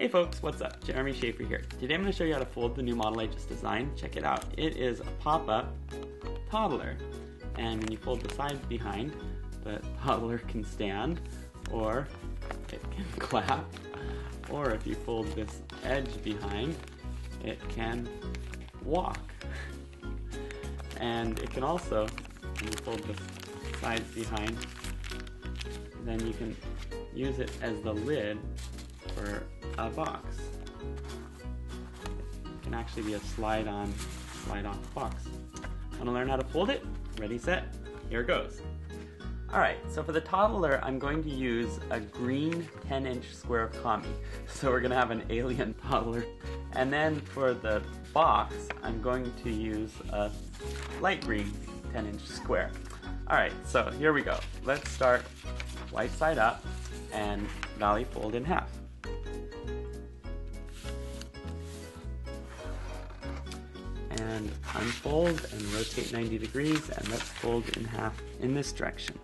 Hey folks, what's up? Jeremy Shafer here. Today I'm going to show you how to fold the new model I just designed. Check it out. It is a pop-up toddler. And when you fold the sides behind, the toddler can stand, or it can clap, or if you fold this edge behind, it can walk. And it can also, when you fold the sides behind, then you can use it as the lid for a box. It can actually be a slide-on, slide-off box. Want to learn how to fold it? Ready, set, here goes. Alright, so for the toddler, I'm going to use a green 10-inch square of kami. So we're going to have an alien toddler. And then for the box, I'm going to use a light green 10-inch square. Alright, so here we go. Let's start right side up and valley fold in half. And unfold and rotate 90 degrees, and let's fold in half in this direction.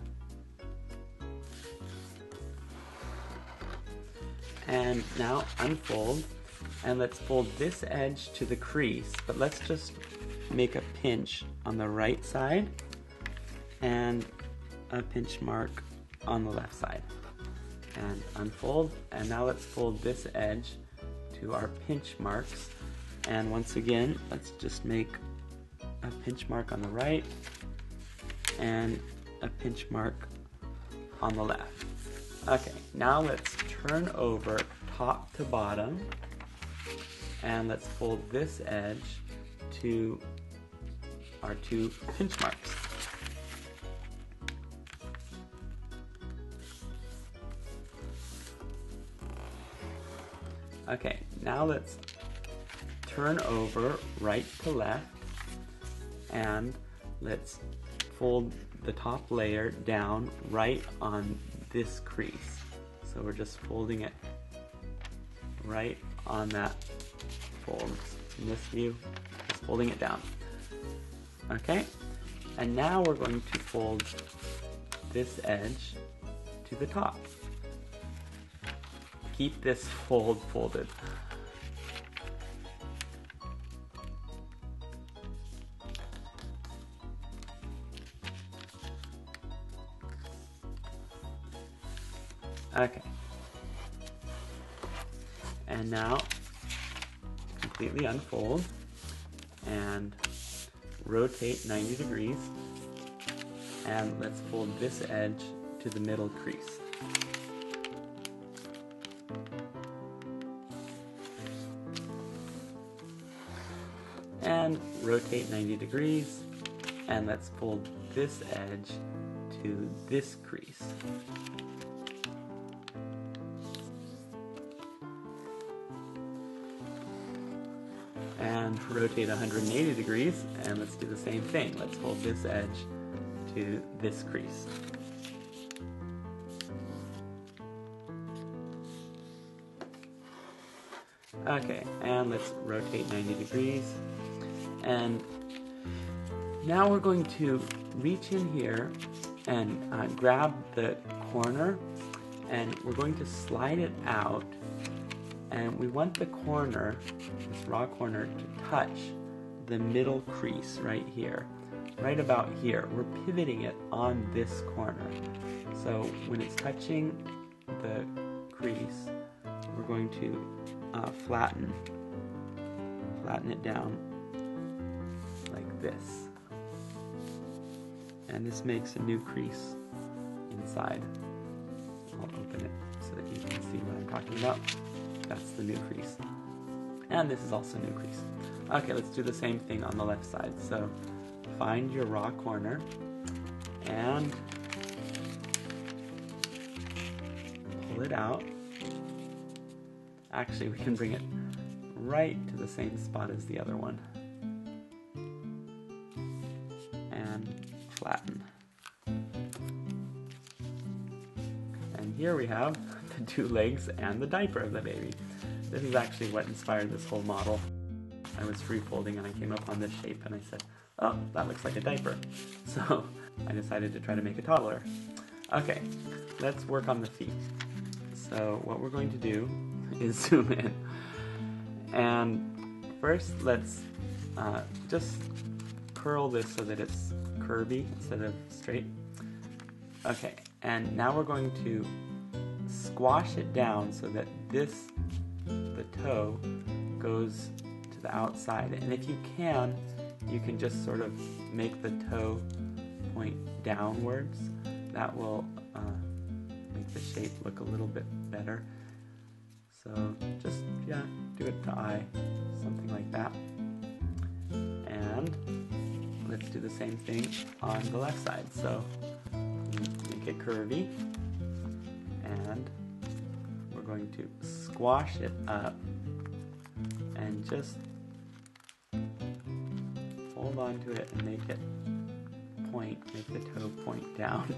And now unfold, and let's fold this edge to the crease, but let's just make a pinch on the right side and a pinch mark on the left side. And unfold, and now let's fold this edge to our pinch marks. And once again, let's just make a pinch mark on the right and a pinch mark on the left. Okay, now let's turn over top to bottom and let's fold this edge to our two pinch marks. Okay, now let's turn over right to left and let's fold the top layer down right on this crease. So we're just folding it right on that fold. In this view, just folding it down. Okay, and now we're going to fold this edge to the top. Keep this fold folded. Okay, and now completely unfold and rotate 90 degrees, and let's fold this edge to the middle crease. And rotate 90 degrees, and let's fold this edge to this crease. And rotate 180 degrees, and let's do the same thing. Let's fold this edge to this crease. Okay, and let's rotate 90 degrees. And now we're going to reach in here and grab the corner, and we're going to slide it out. And we want the corner, this raw corner, to touch the middle crease right here, right about here. We're pivoting it on this corner. So when it's touching the crease, we're going to flatten it down like this. And this makes a new crease inside. I'll open it so that you can see what I'm talking about. That's the new crease. And this is also a new crease. Okay, let's do the same thing on the left side. So find your raw corner and pull it out. Actually, we can bring it right to the same spot as the other one. And flatten. And here we have the two legs and the diaper of the baby. This is actually what inspired this whole model. I was free folding and I came up on this shape and I said, oh, that looks like a diaper. So I decided to try to make a toddler. Okay, let's work on the feet. So what we're going to do is zoom in. And first let's just curl this so that it's curvy instead of straight. Okay, and now we're going to squash it down so that the toe goes to the outside. And if you can just sort of make the toe point downwards. That will make the shape look a little bit better. So just, yeah, do it to eye, something like that. And let's do the same thing on the left side. So make it curvy, and we're going to squash it up and just hold on to it and make it point, make the toe point down.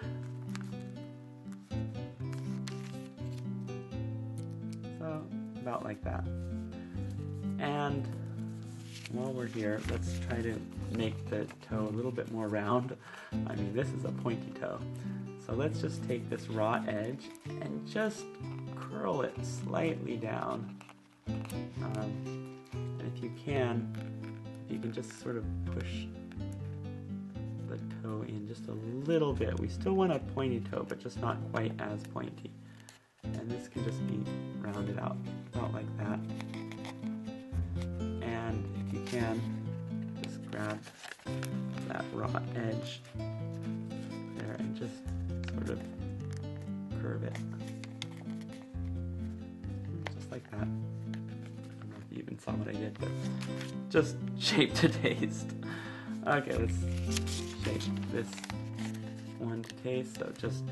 So about like that. And while we're here, let's try to make the toe a little bit more round. I mean, this is a pointy toe. So let's just take this raw edge and just curl it slightly down. And if you can just sort of push the toe in just a little bit. We still want a pointy toe, but just not quite as pointy. And this can just be rounded out about like that. And if you can, just grab that raw edge there and just sort of curve it. Just like that. I don't know if you even saw what I did, but just shape to taste. Okay, let's shape this one to taste. So just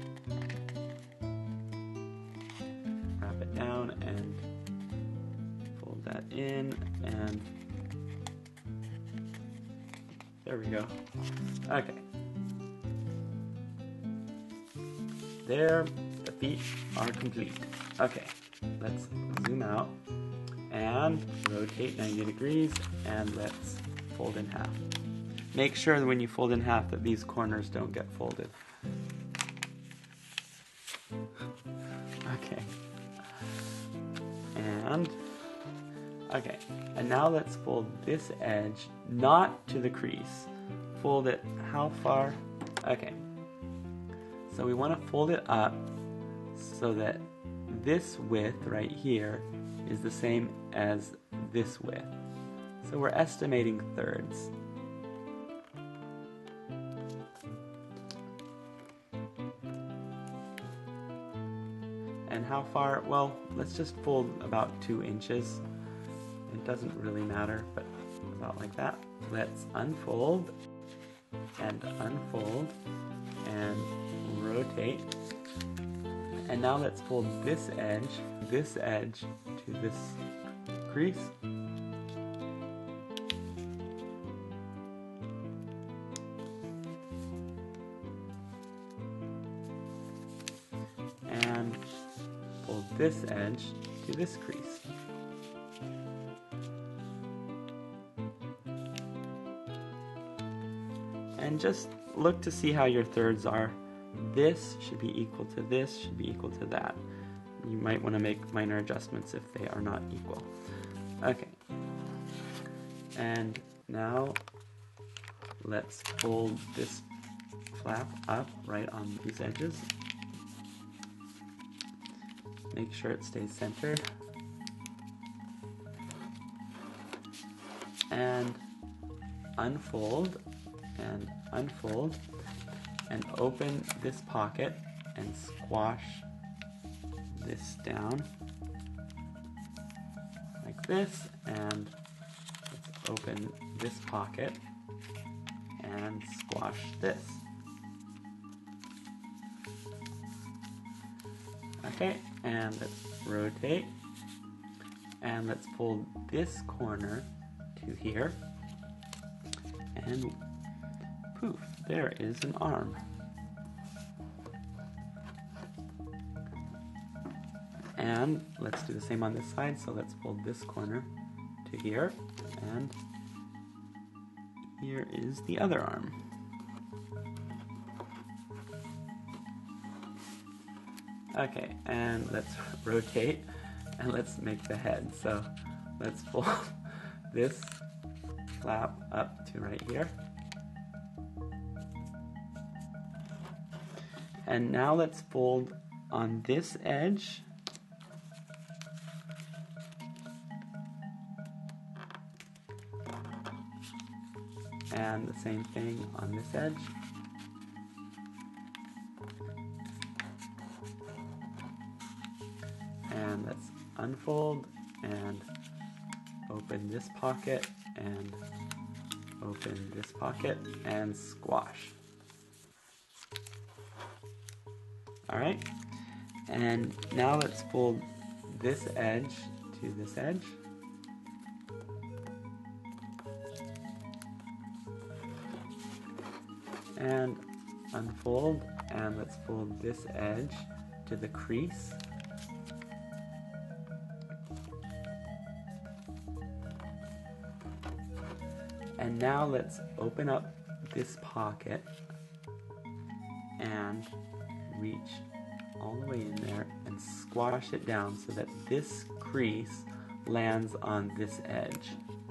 wrap it down and fold that in, and there we go. Okay. There, the feet are complete. Okay, let's zoom out and rotate 90 degrees, and let's fold in half. Make sure that when you fold in half that these corners don't get folded. Okay. And now let's fold this edge not to the crease. Fold it how far? Okay. So we want to fold it up so that this width right here is the same as this width. So we're estimating thirds. And how far? Well, let's just fold about 2 inches. It doesn't really matter, but about like that. Let's unfold and unfold and rotate. And now let's fold this edge to this crease. And fold this edge to this crease. And just look to see how your thirds are. This should be equal to this, should be equal to that. You might want to make minor adjustments if they are not equal. Okay. And now let's fold this flap up right on these edges. Make sure it stays centered. And unfold and unfold and open this pocket and squash this down like this, and let's open this pocket and squash this. Okay, and let's rotate and let's fold this corner to here, and poof, there is an arm. And let's do the same on this side, so let's fold this corner to here, and here is the other arm. Okay, and let's rotate and let's make the head. So let's fold this flap up to right here. And now let's fold on this edge. And the same thing on this edge. And let's unfold and open this pocket and open this pocket and squash. Alright, and now let's fold this edge to this edge. And unfold, and let's fold this edge to the crease. And now let's open up this pocket and reach all the way in there and squash it down so that this crease lands on this edge.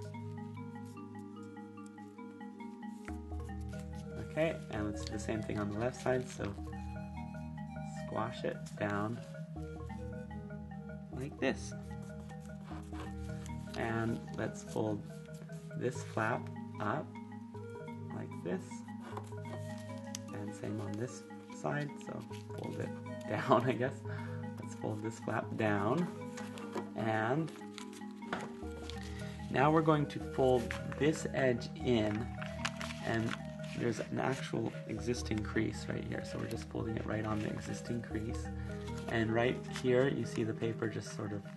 Okay, and let's do the same thing on the left side, so squash it down like this. And let's fold this flap up like this, and same on this side, so fold it down, I guess. Let's fold this flap down, and now we're going to fold this edge in, and there's an actual existing crease right here, so we're just folding it right on the existing crease. And right here you see the paper just sort of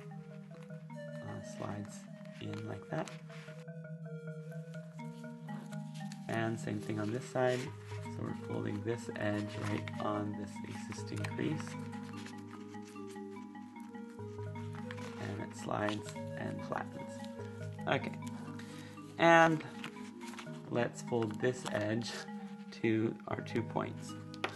slides in like that. And same thing on this side, so we're folding this edge right on this existing crease, and it slides and flattens. Okay, and let's fold this edge to our 2 points.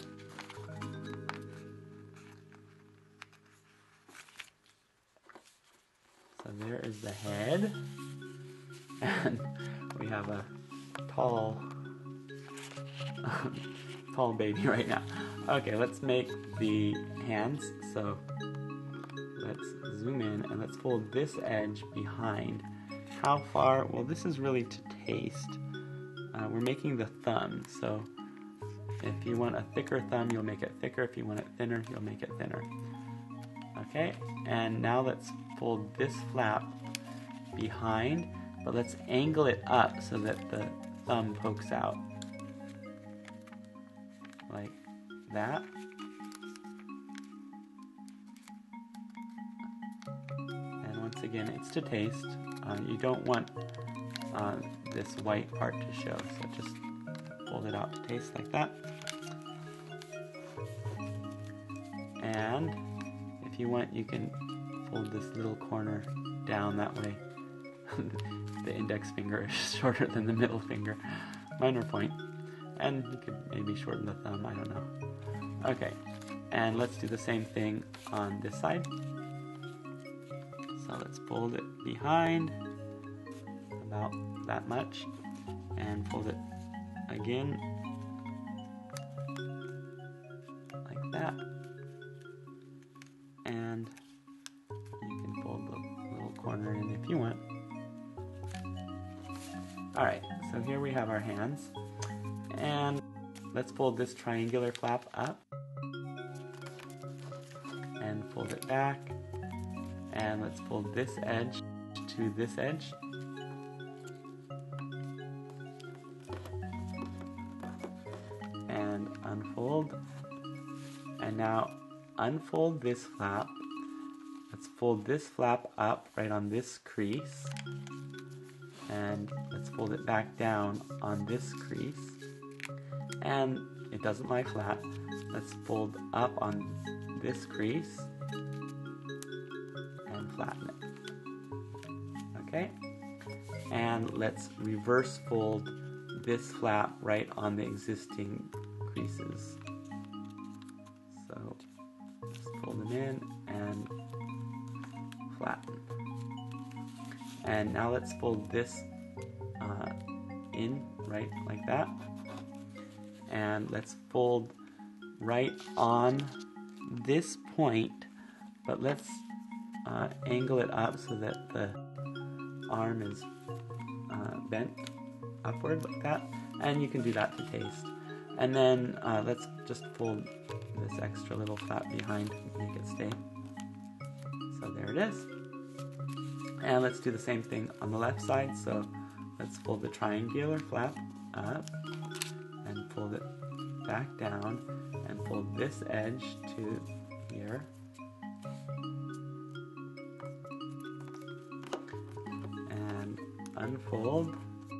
So there is the head, and we have a tall baby right now. Okay, let's make the hands. So let's zoom in and let's fold this edge behind. How far? Well, this is really to taste. We're making the thumb, so if you want a thicker thumb, you'll make it thicker. If you want it thinner, you'll make it thinner. Okay, and now let's fold this flap behind, but let's angle it up so that the thumb pokes out. Like that. And once again, it's to taste. You don't want this white part to show, so just fold it out to taste like that. And if you want, you can fold this little corner down that way. The index finger is shorter than the middle finger. Minor point. And you could maybe shorten the thumb, I don't know. Okay, and let's do the same thing on this side. So let's fold it behind, about that much, and fold it again, like that. And you can fold the little corner in if you want. Alright, so here we have our hands. And let's fold this triangular flap up and fold it back, and let's fold this edge to this edge, and unfold, and now unfold this flap. Let's fold this flap up right on this crease, and let's fold it back down on this crease. And it doesn't lie flat. Let's fold up on this crease and flatten it. Okay? And let's reverse fold this flap right on the existing creases. So just fold them in and flatten. And now let's fold this in right like that. And let's fold right on this point, but let's angle it up so that the arm is bent upward like that. And you can do that to taste. And then let's just fold this extra little flap behind and make it stay. So there it is. And let's do the same thing on the left side. So let's fold the triangular flap up and fold it back down and fold this edge to here. And unfold.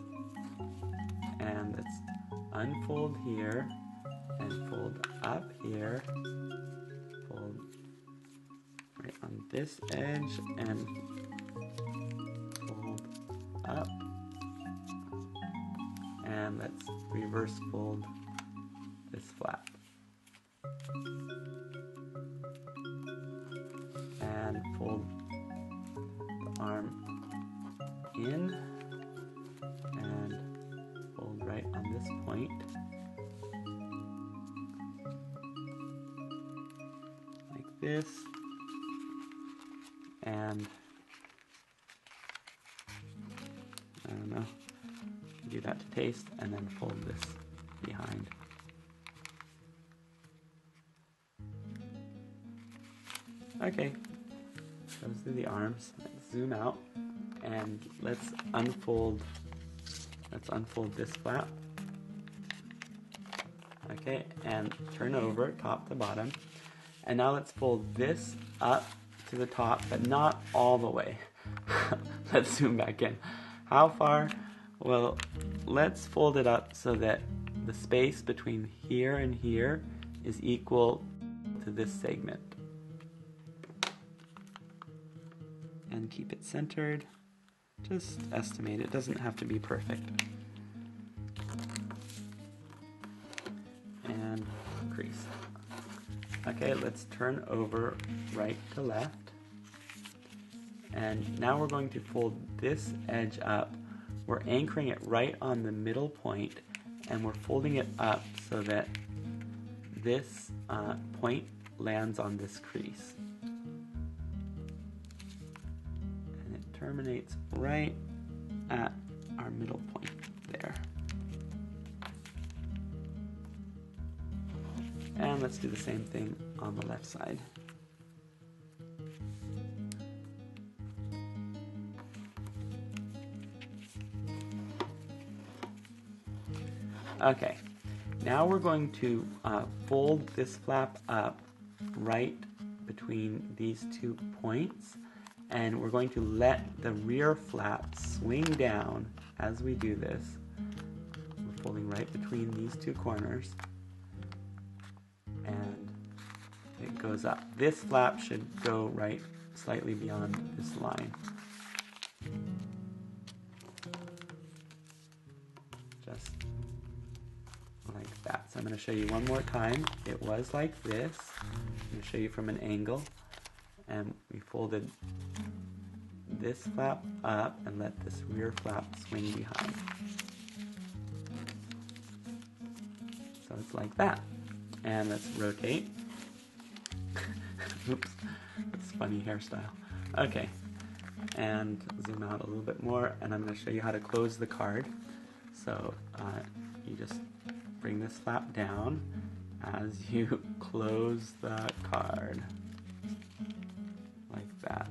And let's unfold here and fold up here. Fold right on this edge and fold up. And let's reverse fold this flap. And fold the arm in and fold right on this point. Like this. And I don't know, do that to taste, and then fold this behind. Okay, those are the arms. Let's zoom out and let's unfold this flap. Okay, and turn over top to bottom. And now let's fold this up to the top, but not all the way. Let's zoom back in. How far? Well, let's fold it up so that the space between here and here is equal to this segment. And keep it centered. Just estimate, it doesn't have to be perfect. And crease. Okay, let's turn over right to left. And now we're going to fold this edge up. We're anchoring it right on the middle point, and we're folding it up so that this point lands on this crease. And it terminates right at our middle point there. And let's do the same thing on the left side. Okay, now we're going to fold this flap up right between these 2 points, and we're going to let the rear flap swing down as we do this. We're folding right between these 2 corners, and it goes up. This flap should go right slightly beyond this line. Just like that. So I'm going to show you one more time. It was like this. I'm going to show you from an angle. And we folded this flap up and let this rear flap swing behind. So it's like that. And let's rotate. Oops, that's a funny hairstyle. Okay, and zoom out a little bit more, and I'm going to show you how to close the card. So you just bring this flap down as you close the card, like that.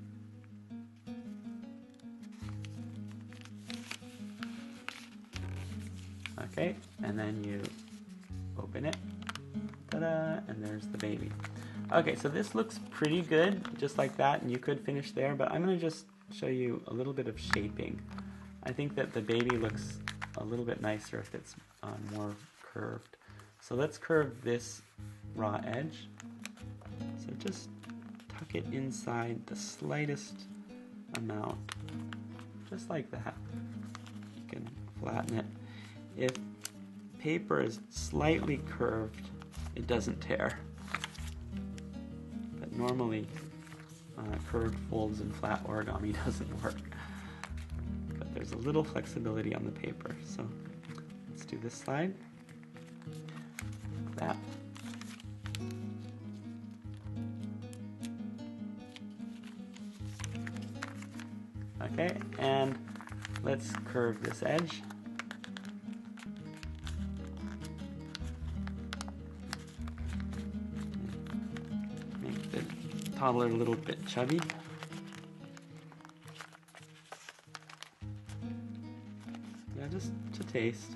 Okay, and then you open it, ta-da, and there's the baby. Okay, so this looks pretty good, just like that, and you could finish there, but I'm going to just show you a little bit of shaping. I think that the baby looks a little bit nicer if it's more curved. So let's curve this raw edge. So just tuck it inside the slightest amount, just like that. You can flatten it. If paper is slightly curved, it doesn't tear. But normally curved folds and flat origami doesn't work. But there's a little flexibility on the paper. So let's do this side. Like that. Okay, and let's curve this edge. Make the toddler a little bit chubby. Yeah, just to taste.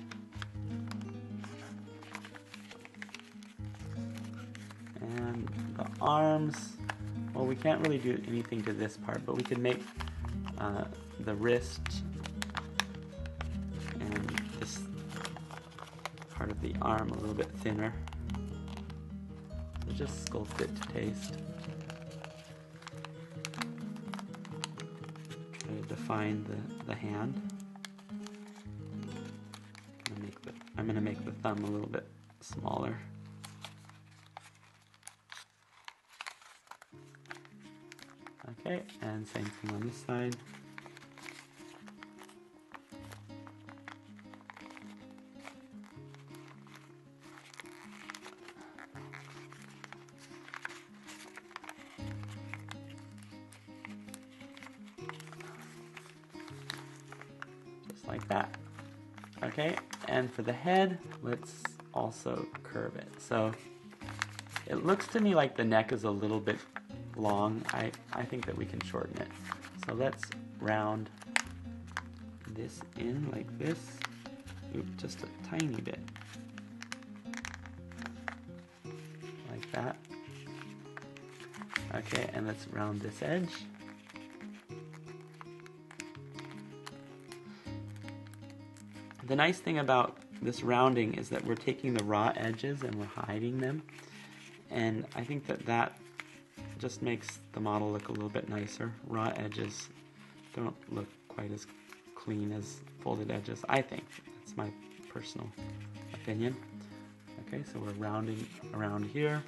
And the arms, well, we can't really do anything to this part, but we could make the wrist and this part of the arm a little bit thinner. So just sculpt it to taste. Try to define the hand. I'm going to make the thumb a little bit smaller. Okay, and same thing on this side. Just like that. Okay, and for the head, let's also curve it. So it looks to me like the neck is a little bit long. I think that we can shorten it. So let's round this in like this. Oop, just a tiny bit. Like that. Okay, and let's round this edge. The nice thing about this rounding is that we're taking the raw edges and we're hiding them. And I think that that just makes the model look a little bit nicer. Raw edges don't look quite as clean as folded edges, I think. That's my personal opinion. Okay, so we're rounding around here.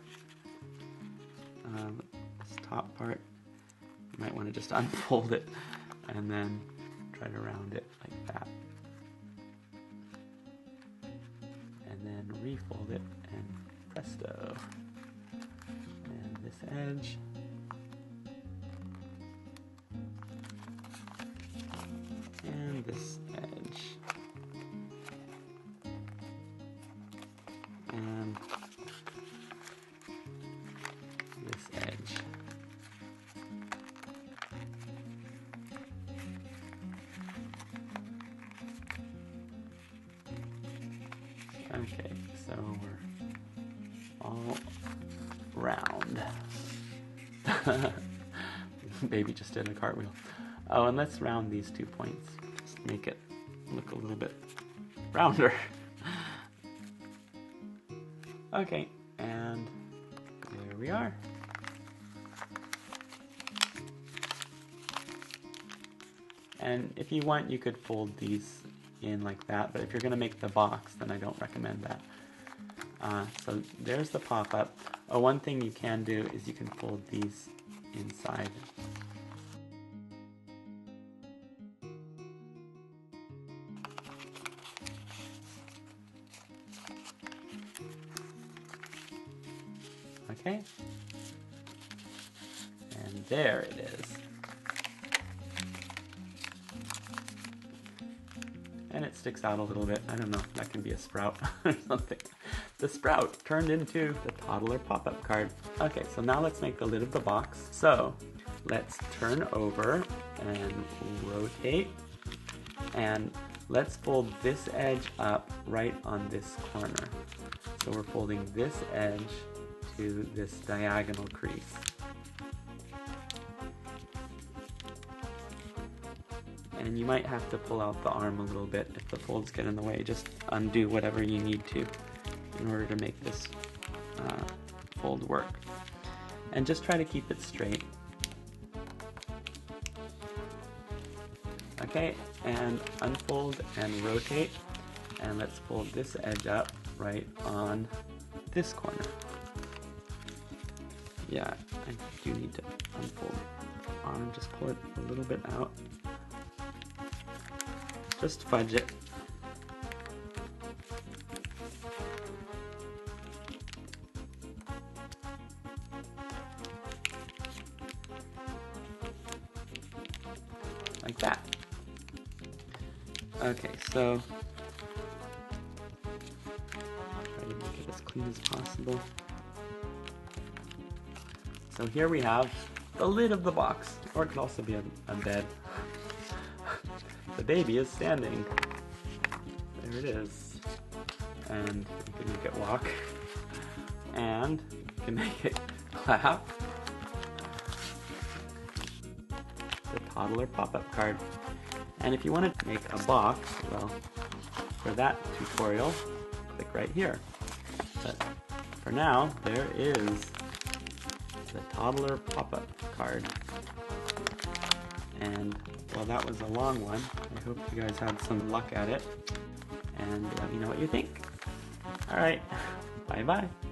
This top part, you might want to just unfold it and then try to round it like that. And then refold it and presto. And this edge. And this edge. And this edge. Okay, so we're all round. Baby just did a cartwheel. Oh, and let's round these 2 points. Just make it look a little bit rounder. Okay, and there we are. And if you want, you could fold these in like that, but if you're going to make the box, then I don't recommend that. So there's the pop-up. Oh, one thing you can do is you can fold these inside. Okay, and there it is. And it sticks out a little bit. I don't know, that can be a sprout or something. The sprout turned into the Toddler Pop-up Card. Okay, so now let's make the lid of the box. So let's turn over and rotate, and let's fold this edge up right on this corner. So we're folding this edge to this diagonal crease. And you might have to pull out the arm a little bit if the folds get in the way. Just undo whatever you need to in order to make this fold work. And just try to keep it straight. Okay, and unfold and rotate. And let's fold this edge up right on this corner. Yeah, I do need to unfold on, just pull it a little bit out. Just fudge it. Like that. Okay, so try to make it as clean as possible. So here we have the lid of the box, or it could also be a bed. The baby is standing. There it is. And you can make it walk. And you can make it clap. The Toddler Pop-up Card. And if you want to make a box, well, for that tutorial, click right here. But for now, there is the Toddler Pop-up Card. And well, that was a long one. I hope you guys had some luck at it. And let me know what you think. Alright, bye-bye.